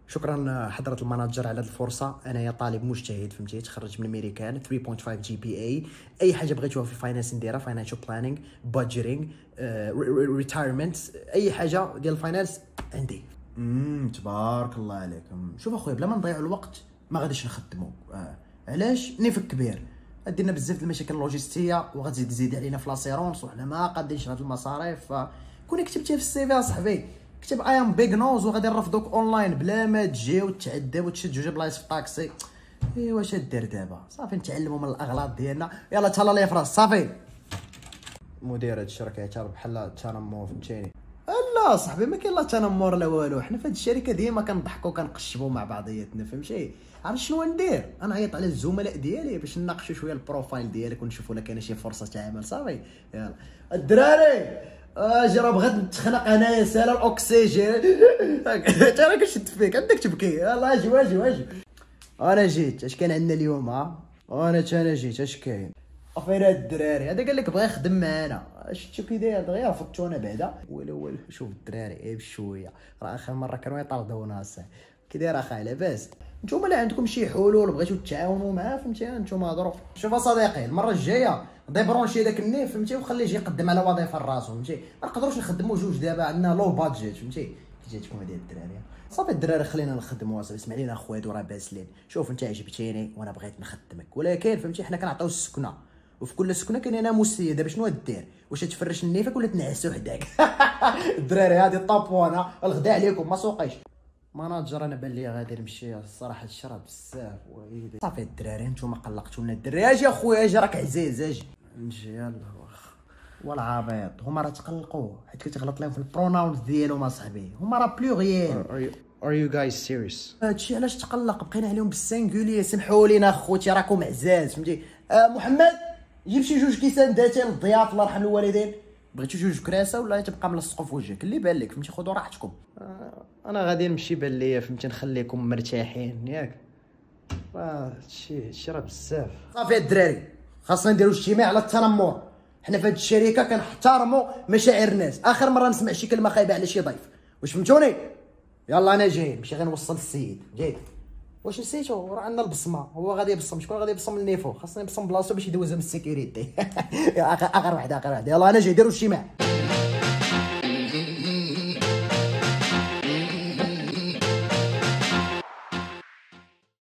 شكرا حضرة المناجر على هذه الفرصه. انايا طالب مجتهد فهمتي، تخرج من امريكان 3.5 جي بي اي حاجه بغيتوها في الفاينانس نديرها، فاينانشال بلانينغ، بادجيتينغ، ريتايرمنت، اي حاجه ديال الفاينانس عندي. تبارك الله عليك. شوف اخويا، بلا ما نضيعوا الوقت ما غاديش نخدموا. علاش؟ نيفك كبير، ديرنا بزاف د المشاكل اللوجستيه وغتزيد علينا في لاسيرونس وحنا ما قادينش هاد المصاريف. فكون كتبتيها في السي في اصاحبي، كتب اي ام بيغ نوز وغادي نرفضوك اونلاين بلا ما تجي وتعذب وتشد جوج بلايص في الطاكسي. واش دير دابا؟ صافي نتعلموا من الاغلاط ديالنا. يلا تهلا ليا فراس. صافي مدير هاد الشركه يعتبر بحال التنمر فهمتيني. لا صاحبي ما كاين لا تنمر لا والو، حنا في هاد الشركه ديما كنضحكوا وكنقشبوا مع بعضياتنا فهمتي. عرفت شنو ندير؟ انا عيط على الزملاء ديالي باش نناقشوا شويه البروفايل ديالك ونشوفوا الا كاينه شي فرصه عمل. صافي يلا الدراري اجي راه بغيت نتخنق انايا سالا الاكسجين. انت راه كنشد فيك عندك تبكي. يلا اجي انا جيت. اش كاين عندنا اليوم؟ انا جيت. اش كاين؟ افير هاد الدراري هذا قال لك بغا يخدم معانا. شفتو كي داير دغيا رفضتو انا بعدا. ولا شوف الدراري عيب شويه، راه اخر مره كانوا يطردونا كي داير اخا لاباس. نتوما لا عندكم شي حلول بغيتو تتعاونوا معاه فهمتي، نتوما هضروا. شوف اصديقي، المره الجايه ديبرونشي داك النيف فهمتي وخليه يجي يقدم على وظيفه راسو فهمتي. ما نقدروش نخدموا جوج دابا، عندنا لو بادجيت فهمتي. كي جاتكم هذه الدراري صافي الدراري خلينا نخدموا. اسمع لينا اخويا راه باسلين. شوف انت عجبتيني وانا بغيت نخدمك، ولكن فهمتي حنا كنعطيو السكنه وفي كل سكنه كاين هنا مسيه. دابا شنو دير؟ واش تفرش النيفك ولا تنعسو حداك؟ الدراري هادي الطابونه الغدا عليكم ما سوقيش. مناجر انا بان لي غادي نمشي الصراحه الشراب بزاف. صافي الدراري نتوما قلقتونا. الدراري اجي اخويا اجي، راك عزيز اجي نجي. يلا والعبيط هما راه تقلقوا حيت كتغلط لهم في البروناونز ديالهم اصاحبي. هما راه بلوغيال. Are you guys serious? هادشي علاش تقلق، بقينا عليهم بالسانغولي. سمحوا لينا خوتي راكم عزاز فهمتي. محمد جيب شي جوج كيسان داتين للضياف الله يرحم الوالدين. بغيتو جوج كراسه ولا تبقى ملصقوا في وجهك اللي بان لك فهمتي. خذوا راحتكم. انا غادي نمشي بان ليا فهمتي، نخليكم مرتاحين ياك. هادشي راه بزاف. صافي الدراري خاصنا نديرو اجتماع على التنمر. حنا في هاد الشركه كنحترموا مشاعر الناس. اخر مره نسمع شي كلمه خايبه على شي ضيف. واش فهمتوني؟ يلا انا جاي نمشي غنوصل السيد. جاي. واش نسيتو؟ راه عندنا البصمه. هو غادي يبصم. شكون غادي يبصم؟ النيفو. خاصنا نبصم بلاصتو باش يدوزها من السيكوريتي. اخر وحده يلا انا جاي. ديروا اجتماع.